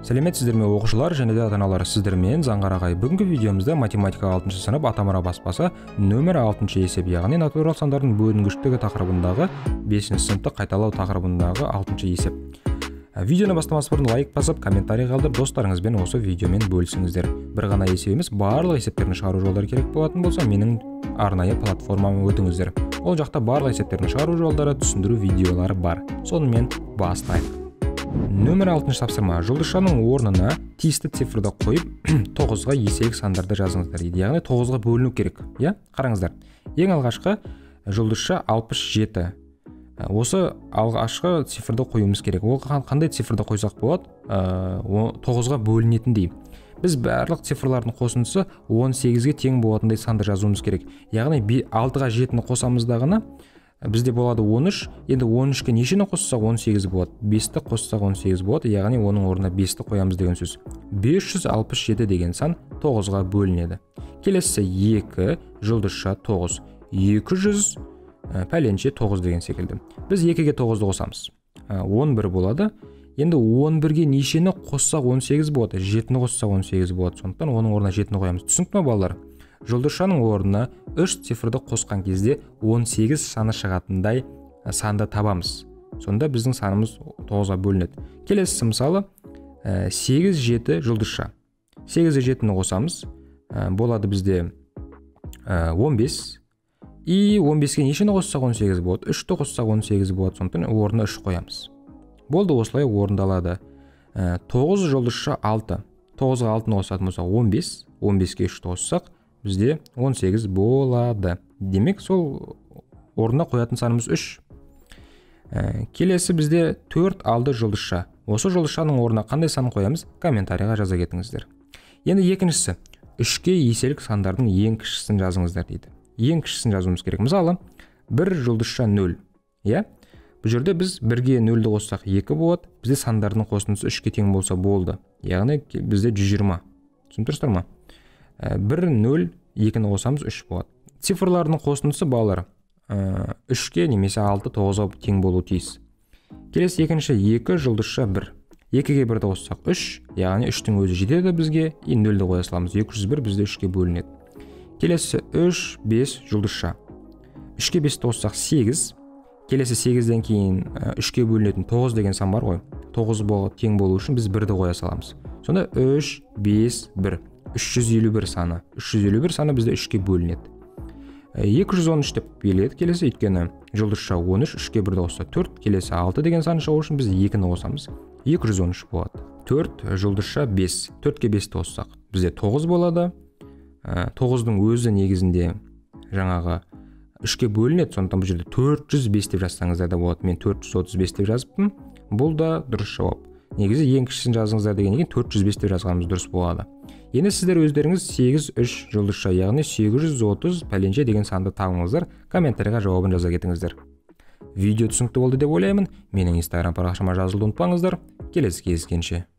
Сәлеметсіздер ме оқушылар және де ата-аналар, сіздермен Заңғарағай. Бүгінгі видеомызда математика 6 сынып атамұра баспасы нөмір 6 есеп, яғни натурал сандардың бөлінгіштігі тақырыбындағы 5 сыныпты қайталау тақырыбындағы 6 есеп. Видеоны бастамас бұрын лайк басып, комментарий қалдырып, достарыңызбен осы видеомен бөлісіңіздер. Бір ғана есеп емес, барлық есептерін шығару жолдары керек болатын болса, менің арнайы платформама өтіңіздер. Ол жақта барлық есептерін шығару жолдары, түсіндіру видеолары бар. Сонымен бастайық. Нөмір 6 тапсырма. Жұлдызшаның орнына тиісті цифрды қойып, 9-ға еселік сандарды жазыңыздар дейді. Яғни 9-ға бөліну керек. Қараңыздар. Ең алғашқы жұлдызша 67. Осы алғашқы цифрды қоюымыз керек. Ол қандай цифрды қойсақ болады? 9-ға бөлінетіндей. Біз барлық цифрлардың қосындысы 18-ге тең болатындай санды жазуымыз керек. Яғни 6-ға 7-ні қосамыздағына бізде болады 13, енді 13-ке нешені қоссақ 18 болады. 5-ті қоссақ 18 болады, яғни оның орнына 5-ті қоямыз деген сөз. 567 деген сан 9-ға бөлінеді. Келесі 2 жұлдызша 9. 200 пәленше 9 деген секілді. Біз 2-ге 9-ды қосамыз. 11 болады. Енді 11-ге нешені қоссақ 18 болады. 7-ні қоссақ 18 болады. Сондықтан оның орнына 7-ні қоямыз. Түсінікті ме балалар? Жұлдызшаның орнына 3 цифрды қосқан кезде 18 саны шығатындай санды табамыз. Сонда біздің санымыз 9-ға бөлінеді. Келесі мысалы 8-7 жұлдызша. 8-7-ні қосамыз. Болады бізде 15. И 15-ке нешені қоссақ 18 болады. 3-ті қоссақ 18 болады. Сондықтан орнына 3 қоямыз. Болды, осылай орындалады. 9 жұлдызша 6. 9-ға 6-ны қосатын болсақ 15. 15-ке 3-ті қоссақ бізде 18 болады. Демек, сол орнына қоятын санымыз 3. Келесі бізде 4 алды жұлдызша. Осы жұлдызшаның орнына қандай сан қоямыз? Комментарийға жаза кетіңіздер. Енді екіншісі, 3-ке еселік сандардың ең кішісін жазыңыздар дейді. Ең кішісін жазуымыз керек. Мысалы, 1 жұлдызша 0. Бұл жерде біз 1-ге 0-ді қоссақ 2 болады. Бізде сандардың қосындысы 3-ке тең болса болды. Яғни бізде 120. Түсіндірсіздер ме? 1, 0, 2-ні қосамыз 3 болады. Цифрлардың қосындысы балалар 3-ке немесе 6, 9-ға тең болу тиіс. Келесі екінші 2 жұлдызша 1. 2-ге 1-ді қоссақ 3, яғни 3-тің өзі жетеді бізге, 0-ді қоя саламыз. 201 бізде 3-ке бөлінеді. Келесі 3, 5 жұлдызша. 3-ке 5-ді қоссақ 8. Келесі 8-ден кейін 3-ке бөлінетін 9 деген сан бар ғой. 9 тең болу үшін біз 1-ді қоя саламыз. Сонда 3, 5, 1. 351 саны. 351 саны бізде 3-ке бөлінеді. 213 деп келеді келесі, өйткені жұлдызша 13, 3-ке 1-ді қосса 4, келесі 6 деген сан шығу үшін біз 2-ні қосамыз. 213 болады. 4 жұлдызша 5. 4-ке 5-ті қоссақ бізде 9 болады. 9-дың өзі негізінде жаңағы 3-ке бөлінеді, сондықтан бұл жерде 405 деп жазсаңыздар да болады. Мен 435 деп жазыппын. Бұл да дұрыс жауап. Негізі ең кішісін жазыңыздар дегеннен кейін 405 деп жазғанымыз дұрыс болады. Енді сіздер өздеріңіз 8-3 жұлдызша, яғни 830 пәленше деген санды табыңыздар. Комментарийға жауабын жаза кетіңіздер. Видео түсінікті болды деп ойлаймын. Менің Instagram парақшама жазылуды ұмытпаңыздар. Келесі кездескенше.